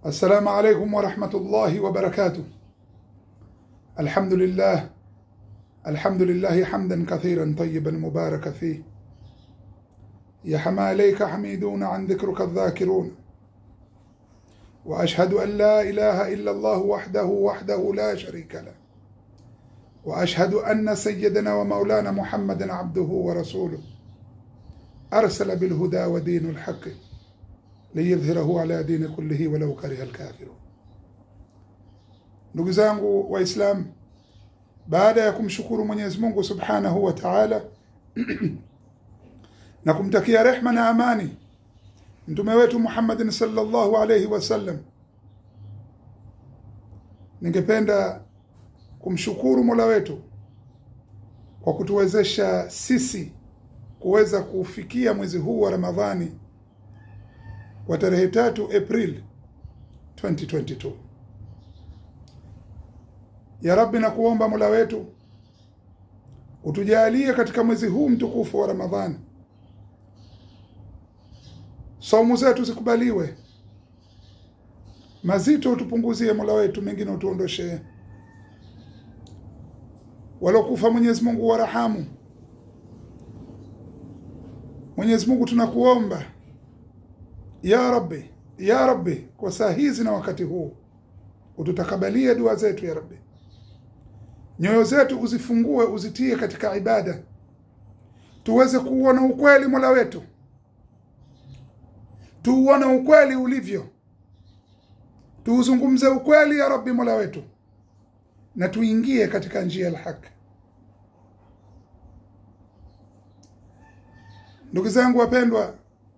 السلام عليكم ورحمة الله وبركاته. الحمد لله حمدا كثيرا طيبا مباركا فيه. يا حماليك حميدون عن ذكرك الذاكرون. وأشهد أن لا إله إلا الله وحده لا شريك له. وأشهد أن سيدنا ومولانا محمدا عبده ورسوله أرسل بالهدى ودين الحق ليظهره على دين كله ولو كره الكافرون. Ndugu zangu Waislamu, baada ya kumshukuru Mwenyezi Mungu Subhanahu wa Ta'ala na kumtakia rehma na amani mtume wetu Muhammad sallallahu alayhi wasallam, ningependa kumshukuru Mola wetu kwa kutuwezesha sisi kuweza kufikia mwezi huu wa Ramadhani wa tarehe 3 April 2022. Ya Rabbi, na kuomba Mola wetu utujalie katika mwezi huu mtukufu wa Ramadhani saumu zetu zikubaliwe, mazito utupunguzie Mola wetu, mengine utuondoshe. Walokufa Mwenyezi Mungu warahamu. Mwenyezi Mungu tunakuomba ya Rabbi kwa saa hizi na wakati huu ututakabalie dua zetu ya Rabbi. Nyoyo zetu uzifungue, uzitie katika ibada, tuweze kuona ukweli Mola wetu, tuuone ukweli ulivyo, tuuzungumze ukweli ya Rabbi Mola wetu, na tuingie katika njia ya haki. Ndugu zangu wapendwa,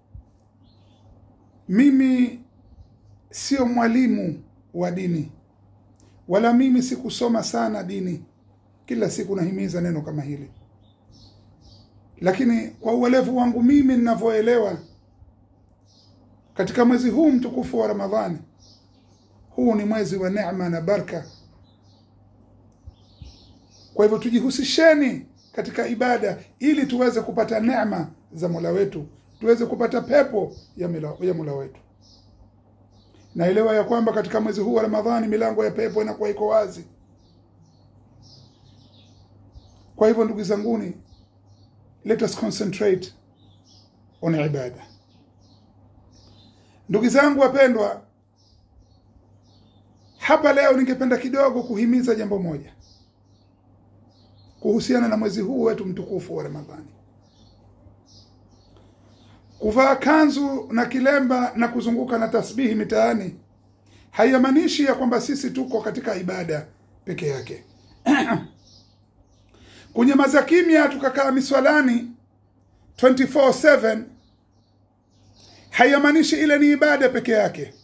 mimi sio mwalimu wa dini, wala mimi sikusoma sana dini. Kila siku nahimiza neno kama hili, lakini kwa uelevu wangu mimi ninavyoelewa katika mwezi huu mtukufu wa Ramadhani, huu ni mwezi wa neema na baraka. Kwa hivyo tujihusisheni katika ibada ili tuweze kupata neema za Mola wetu, tuweze kupata pepo ya Mola wetu. Naelewa ya kwamba katika mwezi huu wa Ramadhani milango ya pepo inakuwa iko wazi. Kwa hivyo ndugu zanguni, let us concentrate on ibada. Ndugu zangu wapendwa, hapa leo ningependa kidogo kuhimiza jambo moja kuhusiana na mwezi huu wetu mtukufu wa Ramadhani. Kuvaa kanzu na kilemba na kuzunguka na tasbihi mitaani haimaanishi ya kwamba sisi tuko katika ibada peke yake. Kunyamaza kimya tukakaa miswalani 24/7 haimaanishi ile ni ibada peke yake.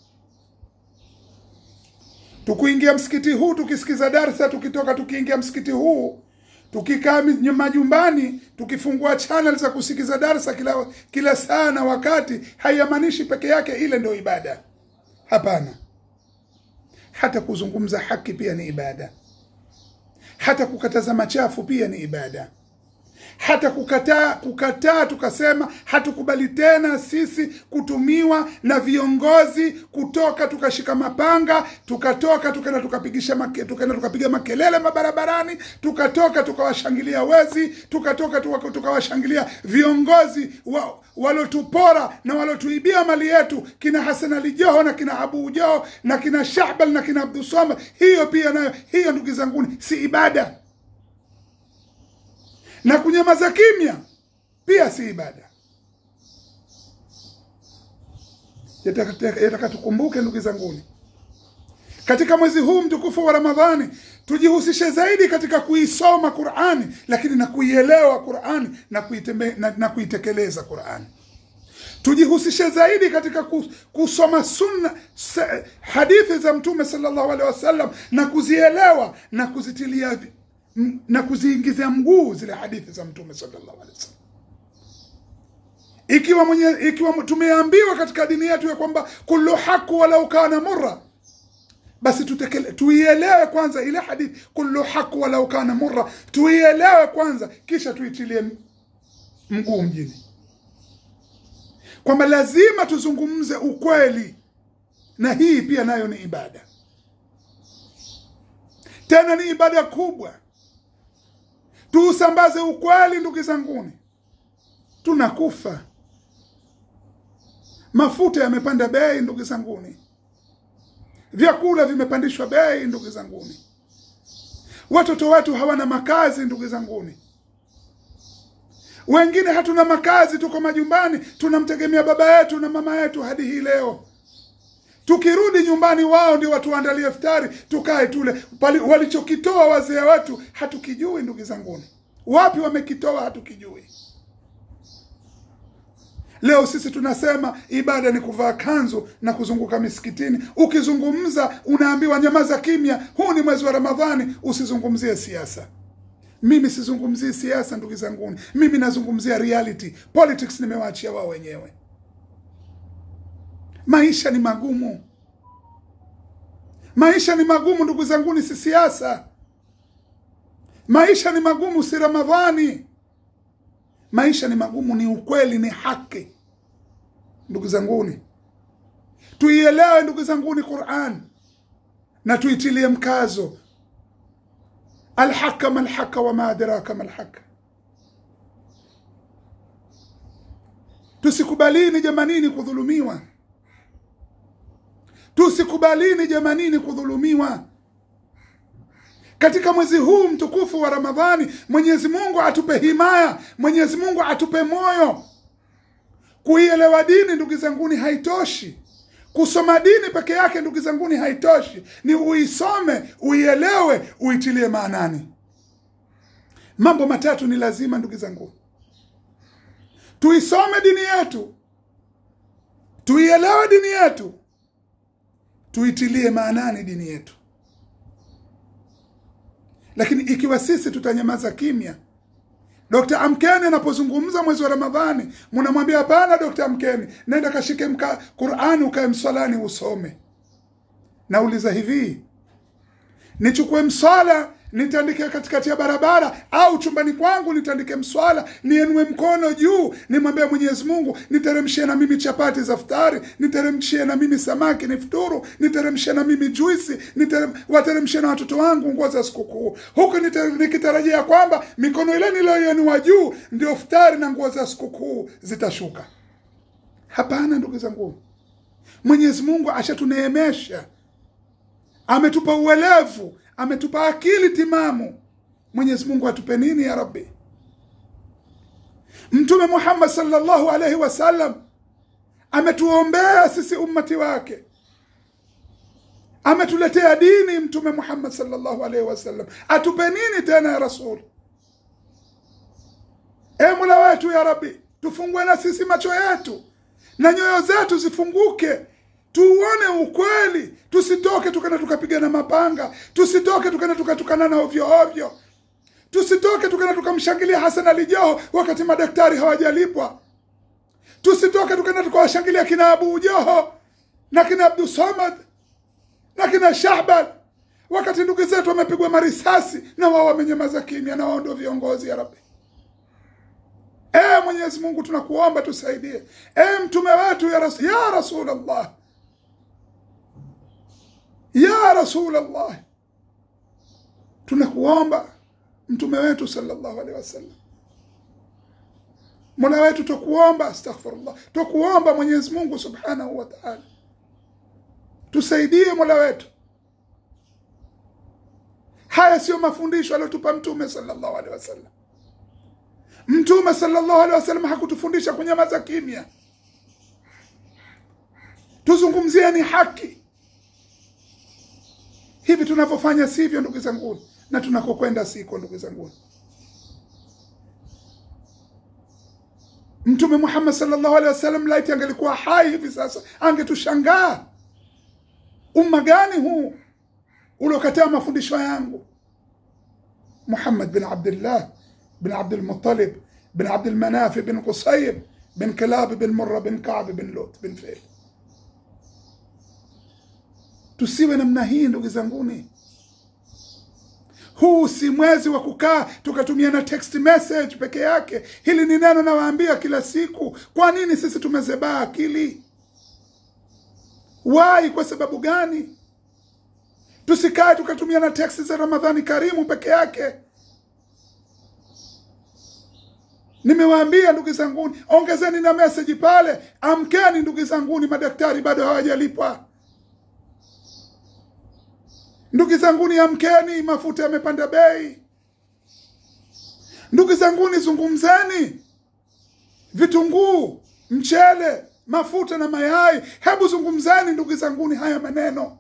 Tukuingia msikiti huu tukisikiza darasa, tukitoka tukiingia msikiti huu tukikaa majumbani tukifungua channel za kusikiza darasa kila saa na wakati, haimaanishi peke yake ile ndio ibada. Hapana. Hata kuzungumza haki pia ni ibada. Hata kukataza machafu pia ni ibada. Hata kukataa tukasema hatukubali tena sisi kutumiwa na viongozi, kutoka tukashika mapanga, tukaenda tukapiga makelele mabarabarani, tukatoka tukawashangilia wezi, tukawashangilia viongozi walotupora na walotuibia mali yetu, kina Hassan Ali Joho na kina Abu Joho na kina Shahbal na kina Abdul Samad. Hiyo pia nayo, hiyo ndugu zanguni, si ibada. Na kunyamaza kimya pia si ibada. Yataka tukumbuke ndugu zanguni, katika mwezi huu mtukufu wa Ramadhani tujihusishe zaidi katika kuisoma Qur'ani, lakini na kuielewa Qur'ani na kuitekeleza Qur'ani. Tujihusishe zaidi katika kusoma sunna, hadithi za Mtume sallallahu alaihi wasallam, na kuzielewa na kuzitilia na kuziingizia mguu zile hadithi za Mtume sallallahu alaihi wasallam. Ikiwa tumeambiwa katika dini yetu ya kwamba kullu haqq walau kana murra, basi tuielewe kwanza ile hadithi kullu haqq walau kana murra, tuielewe kwanza, kisha tuitilie mguu mjini, kwamba lazima tuzungumze ukweli na hii pia nayo ni ibada, tena ni ibada kubwa. Tuusambaze ukweli ndugu zanguni. Tunakufa. Mafuta yamepanda bei ndugu zanguni. Vyakula vimepandishwa bei ndugu zanguni. Watoto wetu hawana makazi ndugu zanguni. Wengine hatuna makazi, tuko majumbani, tunamtegemea baba yetu na mama yetu hadi hii leo. Tukirudi nyumbani wao ndio watuandalie iftari, tukae tule. Walichokitoa wazee wetu hatukijui ndugu zanguni. Wapi wamekitoa hatukijui. Leo sisi tunasema ibada ni kuvaa kanzu na kuzunguka misikitini. Ukizungumza unaambiwa nyamaza kimya, huu ni mwezi wa Ramadhani, usizungumzie siasa. Mimi sizungumzie siasa ndugu zanguni. Mimi nazungumzia reality. Politics nimewaachia wao wenyewe. Maisha ni magumu. Maisha ni magumu ndugu zanguni, si siasa. Maisha ni magumu, si Ramadhani. Maisha ni magumu, ni ukweli, ni haki. Ndugu zanguni, tuielewe ndugu zanguni Qur'an na tuitilie mkazo. Al-haqqa mal-haqqa wa ma adraka mal-haqqa. Tusikubalini jamanini kudhulumiwa. Tusikubalini jamanini kudhulumiwa. Katika mwezi huu mtukufu wa Ramadhani, Mwenyezi Mungu atupe himaya, Mwenyezi Mungu atupe moyo. Kuielewa dini ndugu zanguni haitoshi. Kusoma dini peke yake ndugu zanguni haitoshi. Ni uisome, uielewe, uitilie maanani. Mambo matatu ni lazima ndugu zangu. Tuisome dini yetu, tuielewe dini yetu, tuitilie maanani dini yetu. Lakini ikiwa sisi tutanyamaza kimya, Dr. Amkeni anapozungumza mwezi wa Ramadhani, mnamwambia hapana Dr. Amkeni, nenda kashike Qur'ani ukae msalani usome. Nauliza hivi, nichukue mswala nitandike katikati ya barabara au chumbani kwangu nitandike mswala, nienue mkono juu nimwambie Mwenyezi Mungu niteremshie na mimi chapati za iftari, niteremshie na mimi samaki nifuturu, niteremshie na mimi juisi, wateremshie na watoto wangu nguo za sikukuu, huko nikitarajia kwamba mikono ile niliyoinua juu ndio iftari na nguo za sikukuu zitashuka? Hapana ndugu zangu. Mwenyezi Mungu ashatuneemesha, ametupa uelevu, ametupa akili timamu. Mwenyezi Mungu atupe nini ya Rabbi? Mtume Muhammad sallallahu alaihi wasallam ametuombea sisi ummati wake, ametuletea dini. Mtume Muhammad sallallahu alaihi wasallam atupe nini tena ya Rasul? Mola wetu ya Rabbi, tufungue na sisi macho yetu na nyoyo zetu zifunguke, tuone ukweli. Tusitoke tukana tukapigana mapanga, tusitoke tukana tukatukana na ovyo ovyo, tusitoke tukana tukamshangilia Hassan Ali Joho wakati madaktari hawajalipwa, tusitoke tukana tukawashangilia kina Abu Joho na kina Abdul Samad na kina Shahban wakati ndugu zetu wamepigwa marisasi na wao wamenyamaza kimya, na wao ndio viongozi ya Rabbi. Mwenyezi Mungu tunakuomba tusaidie. Mtume wetu ya Rasulullah, ya Rasulullah, tunakuomba mtume wetu sallallahu alaihi wasallam, Mola wetu tukuomba, astaghfirullah, tukuomba Mwenyezi Mungu subhanahu wa ta'ala tusaidie Mola wetu. Haya sio mafundisho aliyotupa mtume sallallahu alaihi wasallam. Mtume sallallahu alaihi wasallam hakutufundisha kunyamaza kimya. Tuzungumzie ni haki. Hivi tunavyofanya sivyo ndugu zangu, na tunakokwenda siko ndugu zangu. Mtume Muhammad sallallahu alaihi wasallam laiti angelikuwa hai hivi sasa angetushangaa. Umma gani huu uliokataa mafundisho yangu? Muhammad bin Abdullah bin Abdul Muttalib bin Abdul Manaf bin Qusayb bin Kilab bin Murra bin Ka'b bin Lut bin Fihl. Tusiwe namna hii ndugu zanguni. Huu si mwezi wa kukaa tukatumia na text message peke yake. Hili ni neno nawaambia kila siku. Kwa nini sisi tumezebaa akili? Why? Kwa sababu gani? Tusikae tukatumia na teksi za Ramadhani Karimu peke yake. Nimewaambia ndugu zangu, ongezeni na message pale. Amkeni ndugu zangu, madaktari bado hawajalipwa. Ndugu zangu, amkeni, mafuta yamepanda bei. Ndugu zangu, zungumzeni. Vitunguu, mchele, mafuta na mayai. Hebu zungumzeni ndugu zangu haya maneno.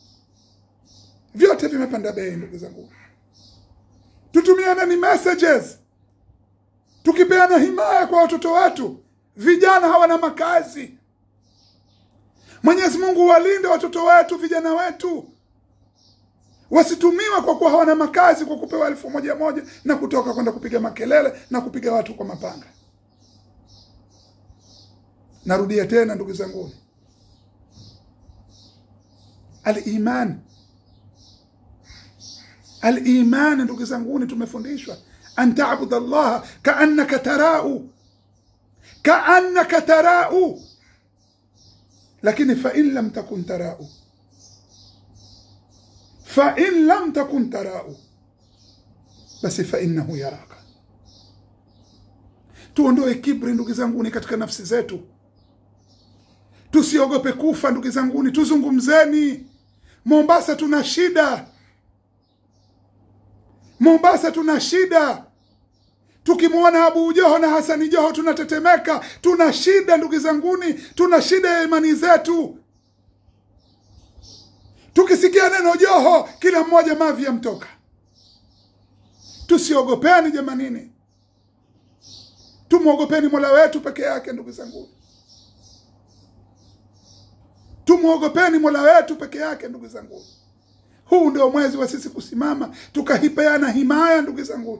Vyote vimepanda bei ndugu zangu. Tutumiane ni messages. Tukipeana himaya kwa watoto wetu. Vijana hawana makazi. Mwenyezi Mungu walinde watoto wetu, vijana wetu. Wasitumiwa kwa kuwa hawana makazi, kwa kupewa 1,100 na kutoka kwenda kupiga makelele na kupiga watu kwa mapanga. Narudia tena ndugu zangu. Al-iman ndugu zangu, tumefundishwa an ta'budu Allah ka'annaka tarau, lakini fa in lam takun tarau basi fa innahu yaraka. Tuondoe kibri ndugu zangu katika nafsi zetu. Tusiogope kufa ndugu zangu, tuzungumzeni. Mombasa tuna shida. Mombasa tuna shida. Tukimwona Abu Joho na Hasani Joho tunatetemeka. Tuna shida ndugu zangu, tuna shida ya imani zetu. Tukisikia neno Joho kila mmoja mavi yamtoka. Tusiogopeni jamanini. Tumuogopeni Mola wetu peke yake ndugu zangu. Tumuogopeni Mola wetu peke yake ndugu zangu. Huu ndio mwezi wa sisi kusimama tukahipeana himaya ndugu zangu.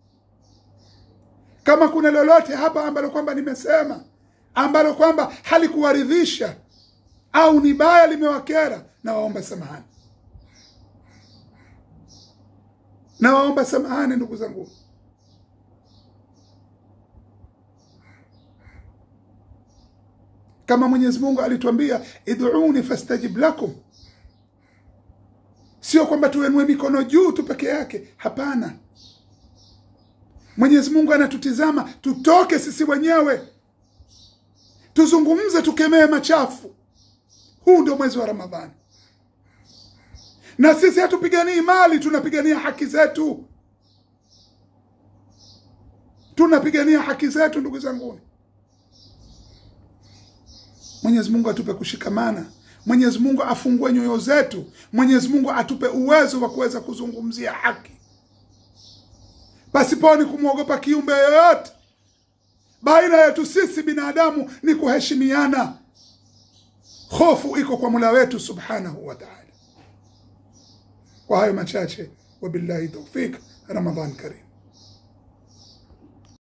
Kama kuna lolote hapa ambalo kwamba nimesema ambalo kwamba halikuwaridhisha au ni baya limewakera, nawaomba samahani. Nawaomba samahani ndugu zangu. Kama Mwenyezi Mungu alituambia id'uni fastajib lakum, sio kwamba tuenue mikono juu tu peke yake, hapana. Mwenyezi Mungu anatutizama, tutoke sisi wenyewe tuzungumze, tukemee machafu. Huu ndio mwezi wa Ramadhani. Na sisi hatupiganii mali, tunapigania haki zetu. Tunapigania haki zetu ndugu zangu. Mwenyezi Mungu atupe kushikamana. Mwenyezi Mungu afungue nyoyo zetu. Mwenyezi Mungu atupe uwezo wa kuweza kuzungumzia haki. Pasiponi kumwogopa kiumbe yoyote. Baina yetu sisi binadamu ni kuheshimiana. Hofu iko kwa Mola wetu subhanahu wa ta'ala. Kwa hayo machache, wabillahi tawfik. Ramadhan Karim.